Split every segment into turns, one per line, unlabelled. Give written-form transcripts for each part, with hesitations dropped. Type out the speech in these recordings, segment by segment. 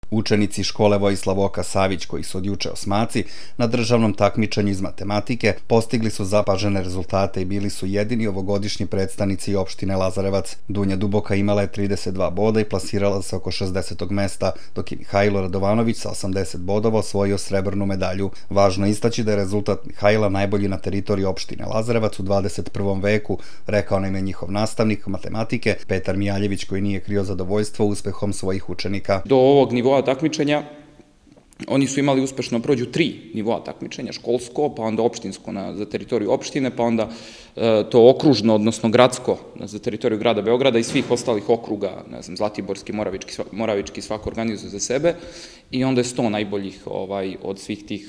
Učenici škole Vojislav Oka Savić, koji su od juče osmaci, na državnom takmičenju iz matematike postigli su zapažene rezultate i bili su jedini ovogodišnji predstavnici opštine Lazarevac. Dunja Duboka imala je 32 boda i plasirala se oko 60. mesta, dok je Mihajlo Radovanović sa 80 bodova osvojio srebrnu medalju. Važno je istaći da je rezultat Mihajla najbolji na teritoriji opštine Lazarevac u 21. veku, rekao nam je njihov nastavnik matematike Petar Mijaljević, koji nije krio zadovoljstvo uspehom svojih učenika.
Do ovog nivoa takmičenja oni su imali uspešno prođu 3 nivoa takmičenja, školsko, pa onda opštinsko za teritoriju opštine, pa onda to okružno, odnosno gradsko za teritoriju grada Beograda i svih ostalih okruga, ne znam, Zlatiborski, Moravički, svako organizuje za sebe i onda je 100 najboljih od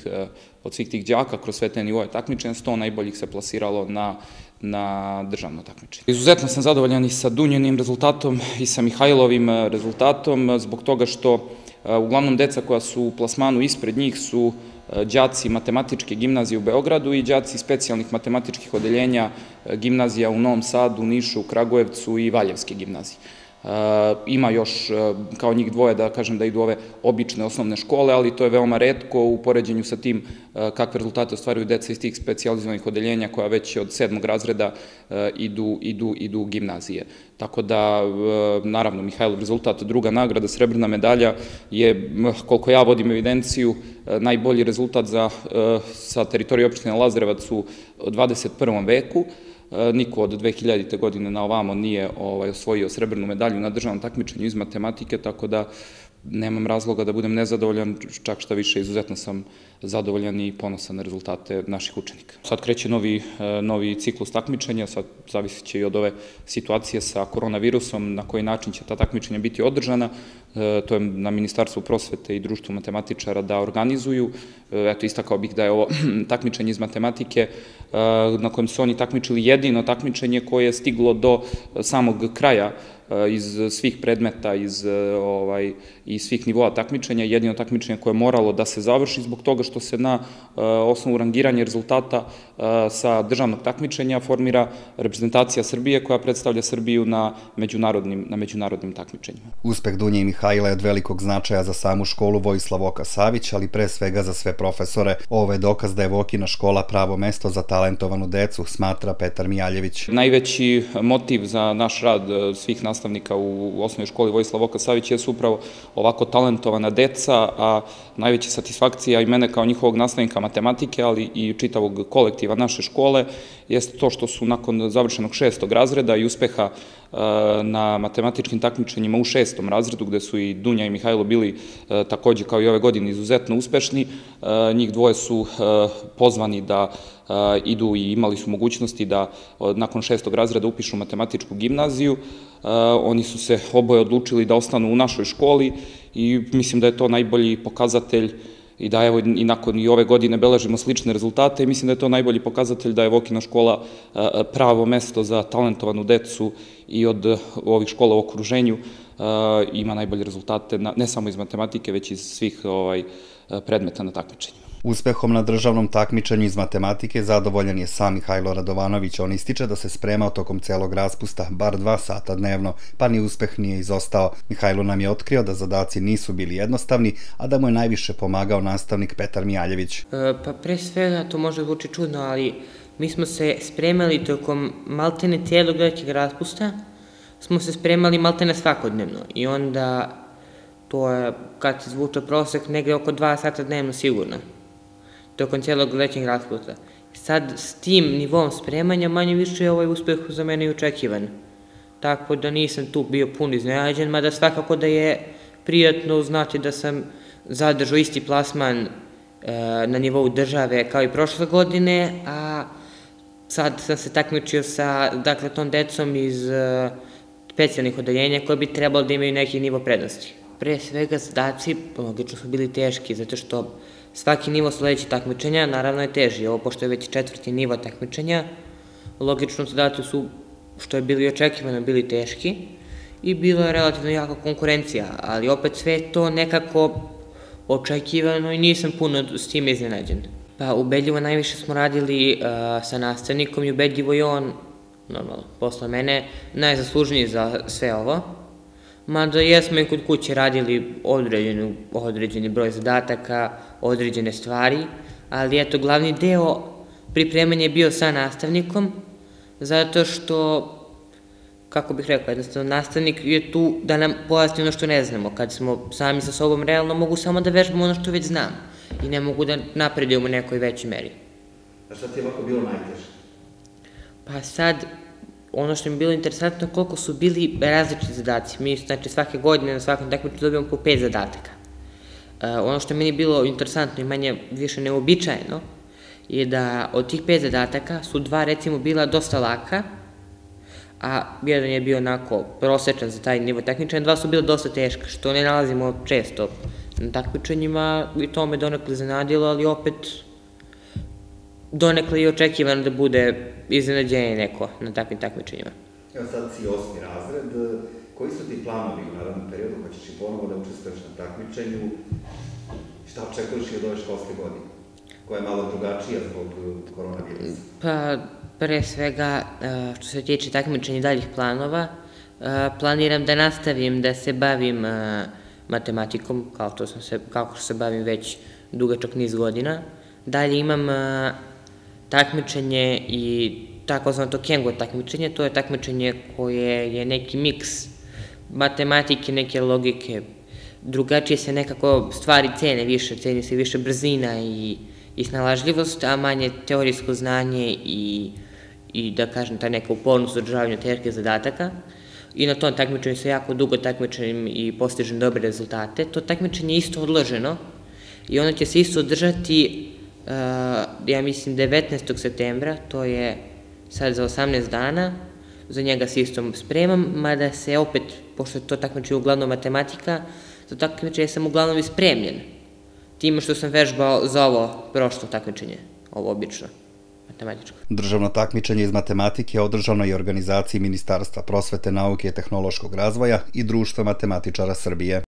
svih tih đaka kroz sve te nivoje takmičenja, 100 najboljih se plasiralo na državno takmičenje. Izuzetno sam zadovoljan i sa Dunjenim rezultatom i sa Mihajlovim rezultatom, zbog toga što uglavnom deca koja su u plasmanu ispred njih su đaci matematičke gimnazije u Beogradu i đaci specijalnih matematičkih odeljenja gimnazija u Novom Sadu, Nišu, Kragujevcu i Valjevske gimnazije. Ima još kao njih dvoje da kažem da idu ove obične osnovne škole, ali to je veoma retko u poređenju sa tim kakve rezultate ostvaruju deca iz tih specijalizovanih odeljenja koja već od 7. razreda idu u gimnazije. Tako da, naravno, Mihajlov rezultat, druga nagrada, srebrna medalja, je, koliko ja vodim evidenciju, najbolji rezultat sa teritorije opštine Lazarevac u 21. veku. Niko od 2000. godine na ovamo nije osvojio srebrnu medalju na državnom takmičenju iz matematike, tako da nemam razloga da budem nezadovoljan, čak šta više izuzetno sam zadovoljan i ponosan na rezultate naših učenika. Sad kreće novi ciklus takmičenja, sad zavisit će i od ove situacije sa koronavirusom, na koji način će ta takmičenja biti održana, to je na Ministarstvu prosvete i Društvu matematičara da organizuju. Eto, istakao bih da je ovo takmičenje iz matematike na kojem su oni takmičili jedino takmičenje koje je stiglo do samog kraja iz svih predmeta, iz svih nivoa takmičenja, jedino takmičenje koje je moralo da se završi zbog toga što se na osnovu rangiranja rezultata sa državnog takmičenja formira reprezentacija Srbije koja predstavlja Srbiju na međunarodnim takmičenjima.
Uspeh Dunje i Mihajla je od velikog značaja za samu školu Vojislav Oka Savić, ali pre svega za sve profesore. Ovo je dokaz da je Vokina škola pravo mesto za talentovanu decu, smatra Petar Mijaljević.
Najveći motiv za naš rad svih nastavnika u osnovnoj školi Vojislav Oka Savić jesu upravo ovako talentovana deca, a najveća satisfakcija i mene kao njihovog nastavnika matematike, ali i čitavog kolektiva naše škole, jeste to što su nakon završenog 6. razreda i uspeha na matematičkim takmičenjima u 6. razredu, gde su i Dunja i Mihajlo bili takođe kao i ove godine izuzetno uspešni, njih dvoje su pozvani da idu i imali su mogućnosti da nakon 6. razreda upišu matematičku gimnaziju. Oni su se oboje odlučili da ostanu u našoj školi i mislim da je to najbolji pokazatelj i da evo i nakon i ove godine beležimo slične rezultate i mislim da je to najbolji pokazatelj da je Vokina škola pravo mesto za talentovanu decu i od ovih škola u okruženju ima najbolje rezultate, ne samo iz matematike, već iz svih predmeta na takmičenjima.
Uspehom na državnom takmičenju iz matematike zadovoljan je sam Mihajlo Radovanović. On ističe da se spremao tokom celog raspusta, bar 2 sata dnevno, pa ni uspeh nije izostao. Mihajlo nam je otkrio da zadaci nisu bili jednostavni, a da mu je najviše pomagao nastavnik Petar Mijaljević.
Pa pre svega, to možda zvuči čudno, ali mi smo se spremali tokom maltene cijelog letnjeg raspusta, smo se spremali maltene svakodnevno i onda to je, kad se zvuče prosek, negde oko 2 sata dnevno sigurno, tokom cijelog letnjeg raspusta. Sad, s tim nivom spremanja, manje više je ovaj uspeh za mene i očekivan. Tako da nisam tu bio puno iznenađen, mada svakako da je prijatno znati da sam zadržao isti plasman na nivou države kao i prošle godine, a sad sam se takmičio sa, dakle, tom decom iz specijalnih odeljenja koji bi trebalo da imaju neki nivo prednosti. Pre svega, zadaci logično su bili teški, zato što svaki nivo sledećeg takmičenja naravno je teži. Ovo, pošto je već 4. nivo takmičenja, logično zadaci su, što je bili očekivano, bili teški i bila je relativno jaka konkurencija, ali opet sve to nekako očekivano i nisam puno s tim iznenađen. Pa ubedljivo najviše smo radili sa nastavnikom i ubedljivo je on, normalno, posle mene, najzaslužniji za sve ovo. Mada jesmo i kod kuće radili određeni broj zadataka, određene stvari, ali eto, glavni deo pripremanja je bio sa nastavnikom, zato što, kako bih rekao, jednostavno, nastavnik je tu da nam pojasni ono što ne znamo. Kad smo sami sa sobom, realno mogu samo da vežbamo ono što već znam i ne mogu da napredujemo u nekoj većoj meri.
A šta ti je ovako bilo najteže?
Pa sad, ono što mi je bilo interesantno, koliko su bili različiti zadaci. Mi, znači, svake godine na svakom takmičenju dobijamo po 5 zadataka. Ono što je meni bilo interesantno i manje više neobičajeno je da od tih 5 zadataka su 2 recimo bila dosta laka, a jedan je bio onako prosečan za taj nivo takmičenja, 2 su bila dosta teška, što ne nalazimo često na takmičenjima i to me donekle iznenadilo, ali opet donekle i očekivano da bude iznenađenje neko na takvim takmičenjima.
Evo sad si 8. razred, koji su ti planovi u narednom periodu, hoćeš i ponovo da učestvuješ na takmičenju, šta očekuješ i od ove školske godine, koja je malo drugačija zbog koronavirusa?
Pa, pre svega, što se tiče takmičenja i daljih planova, planiram da nastavim da se bavim matematikom, kako što se bavim već dugačak niz godina. Dalje imam takmičenje i takozvano to Kengo takmičenje, to je takmičenje koje je neki miks matematike, neke logike, drugačije se nekako stvari ceni se više brzina i snalažljivost, a manje teorijsko znanje i da kažem ta neka upornost u održavanju teških zadataka. I na tom takmičenju se jako dugo takmičim i postižem dobre rezultate. To takmičenje je isto odloženo i ono će se isto održati, ja mislim, 19. septembra, to je sad za 18 dana, za njega se isto spremam, mada se opet, pošto je to takmičenje uglavnom matematika, za takmičenje sam uglavnom i spremljen, time što sam vežbao za ovo prošlo takmičenje, ovo obično, matematičko.
Državno takmičenje iz matematike održano je u organizaciji Ministarstva prosvete, nauke i tehnološkog razvoja i Društva matematičara Srbije.